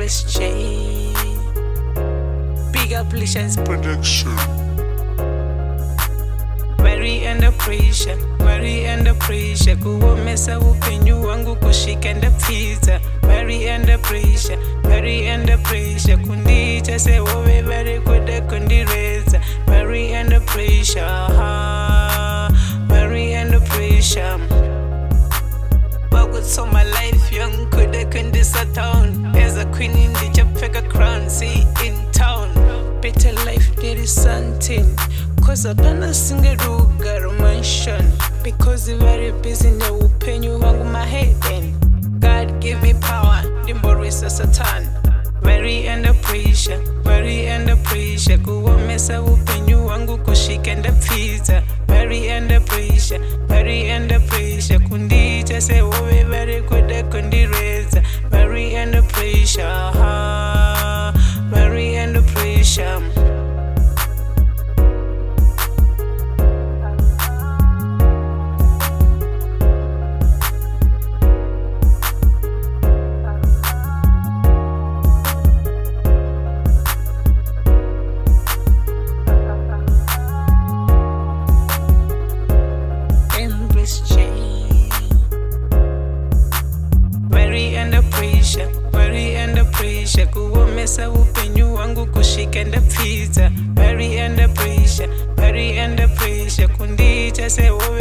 Empress J. Big applications production. Very under pressure, very under pressure. Kuomesa upenyu wangu kushika nda pizza. Very under pressure, very under pressure. Kundita se wowe very good kundireza. Very under pressure, very under pressure. But so my life young coulda kundisa town. As a queen in the Japeka crown, see in town. Better life there is something. Cause I don't sing a ruga mansion. Because I'm very busy in the open you hang my head in. God give me power, the more is a satan. Very under pressure, very under pressure. Go on mess up open you wangu kushika and the pizza. Very under pressure, very under pressure. Kundita say wowe very good kundireza. Very under pressure, very under pressure. Very under pressure, kuomesa upenyu wangu kushika nda pizza. Very under pressure, kundita se